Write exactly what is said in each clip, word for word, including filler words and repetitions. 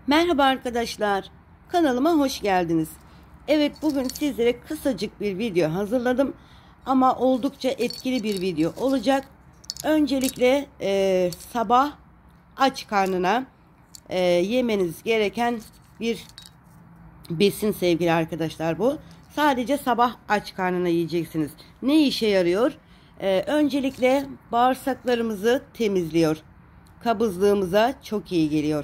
Merhaba arkadaşlar, kanalıma hoş geldiniz. Evet, bugün sizlere kısacık bir video hazırladım ama oldukça etkili bir video olacak. Öncelikle e, sabah aç karnına e, yemeniz gereken bir besin sevgili arkadaşlar bu. Sadece sabah aç karnına yiyeceksiniz. Ne işe yarıyor? E, öncelikle bağırsaklarımızı temizliyor. Kabızlığımıza çok iyi geliyor.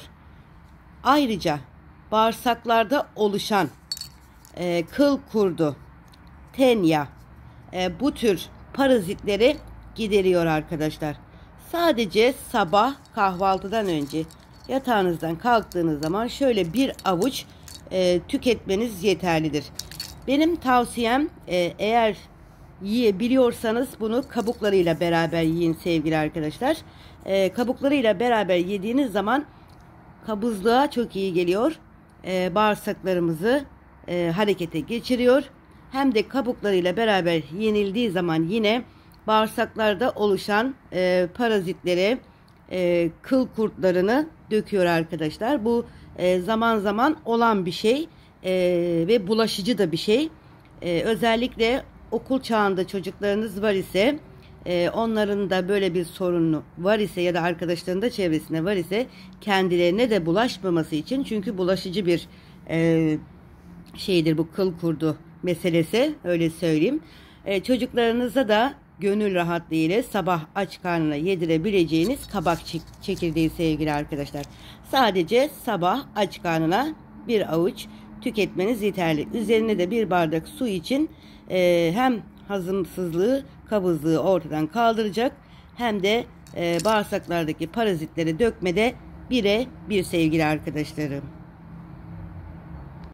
Ayrıca bağırsaklarda oluşan e, kıl kurdu, tenya, e, bu tür parazitleri gideriyor arkadaşlar. Sadece sabah kahvaltıdan önce yatağınızdan kalktığınız zaman şöyle bir avuç e, tüketmeniz yeterlidir. Benim tavsiyem e, eğer yiyebiliyorsanız bunu kabuklarıyla beraber yiyin sevgili arkadaşlar. E, kabuklarıyla beraber yediğiniz zaman kabızlığa çok iyi geliyor. Ee, bağırsaklarımızı e, harekete geçiriyor. Hem de kabuklarıyla beraber yenildiği zaman yine bağırsaklarda oluşan e, parazitleri, e, kıl kurtlarını döküyor arkadaşlar. Bu e, zaman zaman olan bir şey e, ve bulaşıcı da bir şey. E, özellikle okul çağında çocuklarınız var ise, Ee, onların da böyle bir sorunu var ise ya da arkadaşlarının da çevresinde var ise kendilerine de bulaşmaması için, çünkü bulaşıcı bir e, şeydir bu kıl kurdu meselesi, öyle söyleyeyim. E, çocuklarınıza da gönül rahatlığıyla sabah aç karnına yedirebileceğiniz kabak çekirdeği sevgili arkadaşlar. Sadece sabah aç karnına bir avuç tüketmeniz yeterli. Üzerine de bir bardak su için e, hem hazımsızlığı, kabızlığı ortadan kaldıracak hem de e, bağırsaklardaki parazitleri dökmede bire bir sevgili arkadaşlarım.